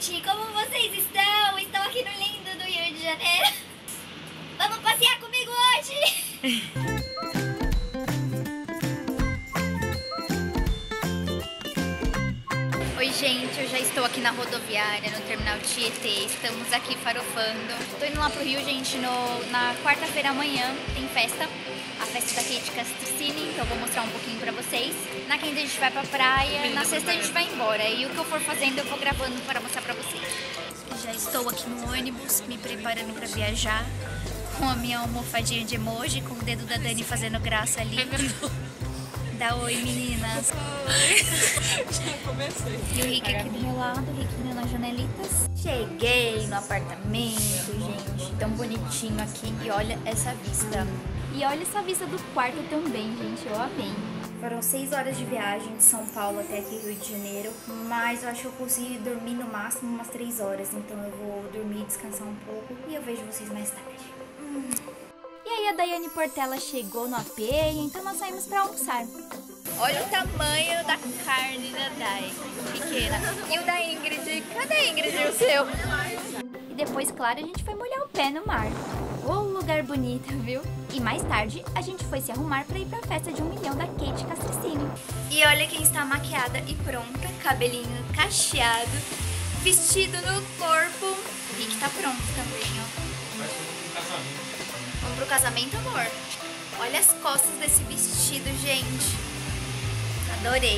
gente! Como vocês estão? Estou aqui no lindo do Rio de Janeiro. Vamos passear comigo hoje? Oi, gente, eu já estou aqui na rodoviária, no terminal Tietê. Estamos aqui farofando. Tô indo lá pro Rio, gente, na quarta-feira amanhã tem festa. A festa da Kate Castricini, então eu vou mostrar um pouquinho pra vocês. Na quinta a gente vai pra praia, na sexta a gente vai embora. E o que eu for fazendo eu vou gravando para mostrar pra vocês. Já estou aqui no ônibus, me preparando pra viajar. Com a minha almofadinha de emoji, com o dedo da Dani fazendo graça ali. Dá oi, meninas. Já comecei. E o Rick aqui do meu lado, o Riquinho nas janelitas. Cheguei no apartamento, gente. Tão bonitinho aqui. E olha essa vista. E olha essa vista do quarto também, gente. Eu amei. Foram 6 horas de viagem de São Paulo até aqui Rio de Janeiro. Mas eu acho que eu consegui dormir no máximo umas 3 horas. Então eu vou dormir, descansar um pouco. E eu vejo vocês mais tarde. E aí a Daiane Portela chegou no AP, então nós saímos pra almoçar. Olha o tamanho da carne da Dai, pequena. E o da Ingrid, cadê a Ingrid o seu? E depois, claro, a gente foi molhar o pé no mar. Ô, lugar bonito, viu? E mais tarde, a gente foi se arrumar pra ir pra festa de 1 milhão da Kate Castricini. E olha quem está maquiada e pronta, cabelinho cacheado, vestido no corpo. O Rick tá pronto também, ó. Vamos pro casamento, amor? Olha as costas desse vestido, gente. Adorei.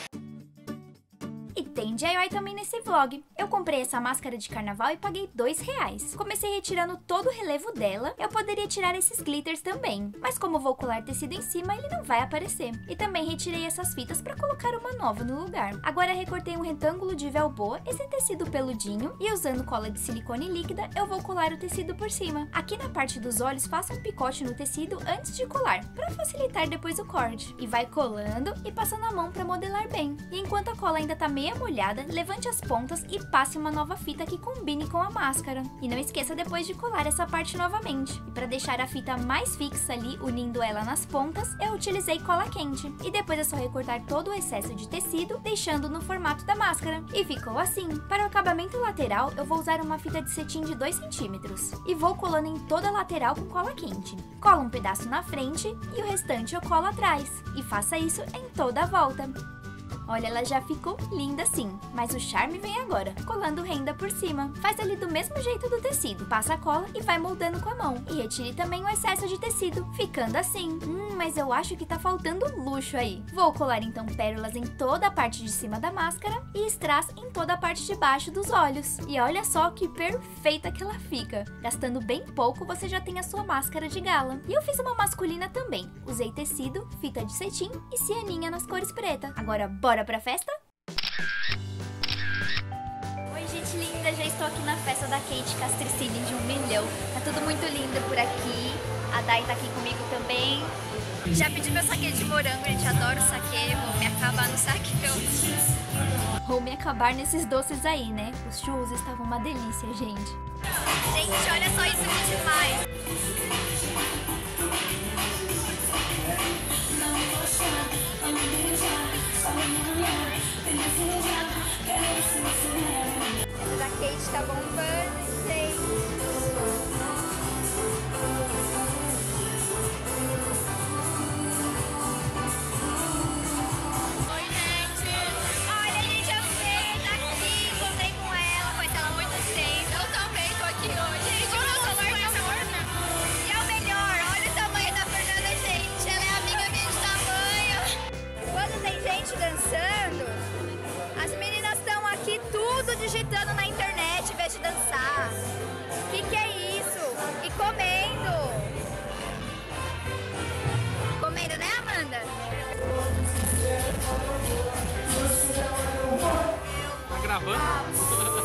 E tem DIY também nesse vlog. Eu comprei essa máscara de carnaval e paguei R$2. Comecei retirando todo o relevo dela. Eu poderia tirar esses glitters também, mas como vou colar tecido em cima, ele não vai aparecer. E também retirei essas fitas para colocar uma nova no lugar. Agora recortei um retângulo de velboa, esse tecido peludinho, e usando cola de silicone líquida, eu vou colar o tecido por cima. Aqui na parte dos olhos, faça um picote no tecido antes de colar, para facilitar depois o corte. E vai colando e passando a mão para modelar bem. E enquanto a cola ainda tá meia molhada, levante as pontas e passe uma nova fita que combine com a máscara. E não esqueça depois de colar essa parte novamente. E para deixar a fita mais fixa ali, unindo ela nas pontas, eu utilizei cola quente. E depois é só recortar todo o excesso de tecido, deixando no formato da máscara. E ficou assim. Para o acabamento lateral, eu vou usar uma fita de cetim de 2 centímetros. E vou colando em toda a lateral com cola quente. Cola um pedaço na frente e o restante eu colo atrás. E faça isso em toda a volta. Olha, ela já ficou linda assim, mas o charme vem agora, colando renda por cima. Faz ali do mesmo jeito do tecido, passa a cola e vai moldando com a mão. E retire também o excesso de tecido, ficando assim. Mas eu acho que tá faltando luxo aí. Vou colar então pérolas em toda a parte de cima da máscara e strass em toda a parte de baixo dos olhos. E olha só que perfeita que ela fica. Gastando bem pouco, você já tem a sua máscara de gala. E eu fiz uma masculina também. Usei tecido, fita de cetim e cianinha nas cores preta. Agora bora pra festa? Oi, gente linda, já estou aqui na festa da Kate Castricini de 1 milhão. Tá tudo muito lindo por aqui. A Dai tá aqui comigo também. Já pedi meu saquê de morango, gente, adoro saquê. Vou me acabar no saquê. Vou me acabar nesses doces aí, né? Os churros estavam uma delícia, gente. Gente, olha só isso que demais. Essa da Kate tá bombando, gente. Oi, gente. Olha, a gente já fez aqui. Encontrei com ela, conheci ela há muito tempo. Eu também tô aqui hoje. Gente, meu celular tá morto. E é o melhor, olha o tamanho da Fernanda, gente. Ela é amiga minha de tamanho. Quando tem gente dançando, as meninas estão aqui tudo digitando na internet em vez de dançar. Que é isso? E comendo. Comendo, né, Amanda? Tá gravando?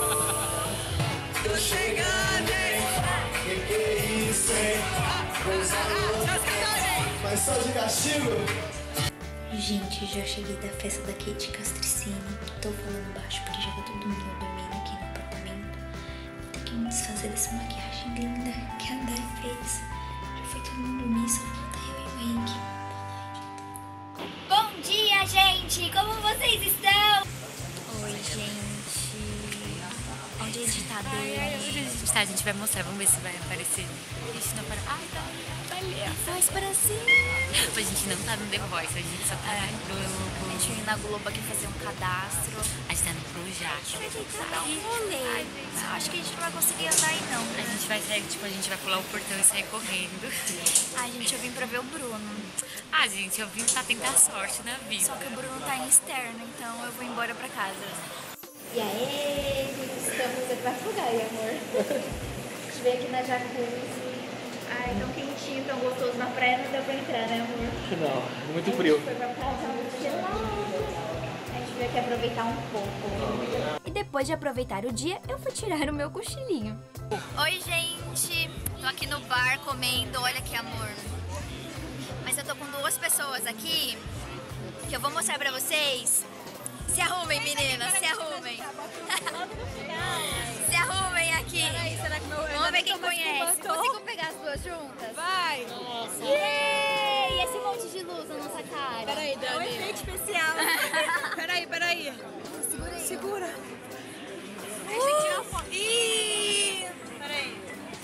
Tô chegando, hein? Que é isso, hein? Coisa louca. Mas só de castigo? Gente, já cheguei da festa da Kate Castricini. Tô falando baixo porque já tá todo mundo dormindo aqui no apartamento. Vou ter que me desfazer dessa maquiagem linda que a Dai fez. Já foi todo mundo dormir, só falta eu e o Henrique. Boa noite. Bom dia, gente! Como vocês estão? Oi, gente. de editar Tá, a gente vai mostrar, vamos ver se vai aparecer. A gente não aparece. Ai, tá. Faz para si. A gente não tá no The Voice, a gente só tá no Globo. A gente veio na Globo aqui fazer um cadastro. A gente tá no Projac. A gente vai dar um rolê. Acho que a gente não vai conseguir andar aí não, A né? gente vai sair, tipo, a gente vai pular o portão e sair correndo. Ai, gente, eu vim pra ver o Bruno. Ah, gente, eu vim pra tentar sorte na vida. Só que o Bruno tá em externo, então eu vou embora pra casa. E aí, estamos pra fugar aí, amor. A gente veio aqui na jacuzzi. Ai, tão quentinho, tão gostoso na praia, não deu pra entrar, né, amor? Não, muito frio. A gente foi pra casa muito gelado. A gente veio aqui aproveitar um pouco. E depois de aproveitar o dia, eu fui tirar o meu cochilinho. Oi, gente. Tô aqui no bar comendo. Olha que amor. Mas eu tô com duas pessoas aqui que eu vou mostrar pra vocês. Se arrumem, meninas, se arrumem. Se arrumem aqui. Vamos ver quem conhece. Consigo pegar as duas juntas? Vai! Yay! E esse monte de luz na nossa cara? Peraí, Dani. É um efeito especial. Peraí. Segura aí. Segura. Deixa eu tirar uma foto. Ih! Peraí.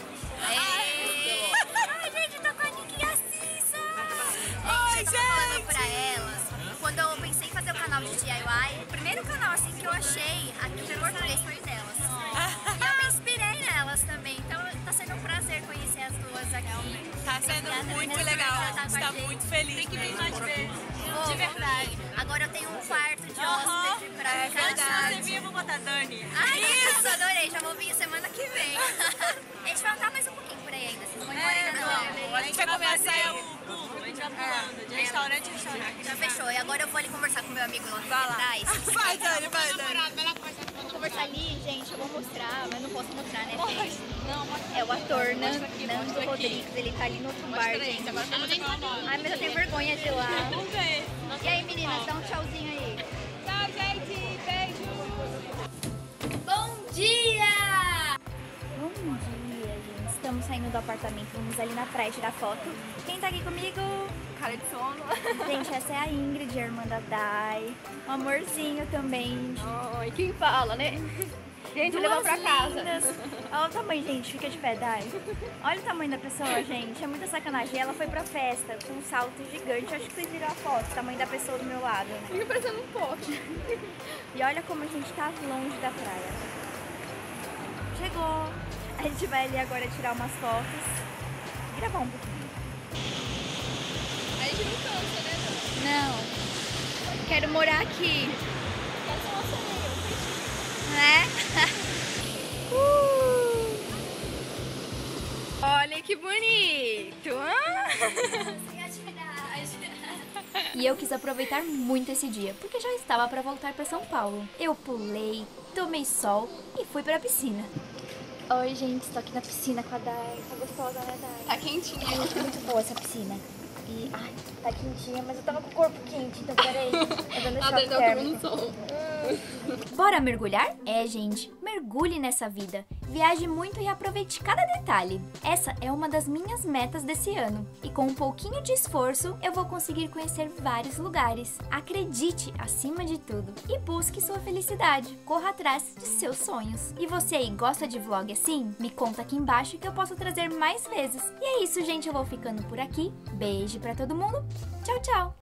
Ai, gente, tô com a Nick e a Cissa. Oi, Eu tava falando pra elas, quando eu pensei em fazer o canal de DIY, o primeiro canal assim que eu achei aqui em português foi o delas. E eu me inspirei nelas também, então tá sendo um prazer conhecer as duas aqui. Tá sendo Obrigada, muito meninas, legal. por A estar gente com tá gente. muito feliz. Tem que vir mais ver. Vou, De verdade. Agora eu tenho um quarto de hóspede pra ficar. Antes de você vir, eu vou botar Dani. Ai, isso, adorei, já vou vir semana que vem. A gente vai andar mais um pouquinho por aí ainda, vocês vão embora ainda não. A gente vai começar o pulo. A gente vai pulando. De restaurante em restaurante. Já fechou, e agora eu vou ali conversar com meu amigo lá atrás. Vai, Dani, vai, Dani. Vou conversar ali, gente, eu vou mostrar, mas não posso mostrar, né, gente? É o ator Nando Rodrigues, ele tá ali no outro bar, gente. Ai, mas eu tenho vergonha de ir lá. Vamos ver. E aí, meninas, dá um tchauzinho aí. Tchau, gente. Beijo. Bom dia! Bom dia, gente. Estamos saindo do apartamento, vamos ali na praia tirar foto. Quem tá aqui comigo? Cara de sono. Gente, essa é a Ingrid, a irmã da Dai. Um amorzinho também. Oi, quem fala, né? Gente, levou pra casa. Olha o tamanho, gente. Fica de pé, Dai. Olha o tamanho da pessoa, gente. É muita sacanagem. Ela foi pra festa com um salto gigante. Acho que vocês viram a foto. O tamanho da pessoa do meu lado. Fica parecendo um pote. E olha como a gente tá longe da praia. Chegou. A gente vai ali agora tirar umas fotos e gravar um pouquinho. A gente não cansa, né, Dani? Não. Quero morar aqui. Quero ser nossa amiga. Né? Olha que bonito. E eu quis aproveitar muito esse dia, porque já estava para voltar para São Paulo. Eu pulei, tomei sol e fui para a piscina. Oi, gente, estou aqui na piscina com a Dai. Tá gostosa, né, Dai? Tá quentinha. Ai, tá muito boa essa piscina. E, ai, tá quentinha, mas eu tava com o corpo quente, então peraí. Eu dando choque térmico. Bora mergulhar? É, gente, mergulhe nessa vida. Viaje muito e aproveite cada detalhe. Essa é uma das minhas metas desse ano. E com um pouquinho de esforço, eu vou conseguir conhecer vários lugares. Acredite acima de tudo e busque sua felicidade. Corra atrás de seus sonhos. E você aí, gosta de vlog assim? Me conta aqui embaixo que eu posso trazer mais vezes. E é isso, gente, eu vou ficando por aqui. Beijo pra todo mundo. Tchau, tchau!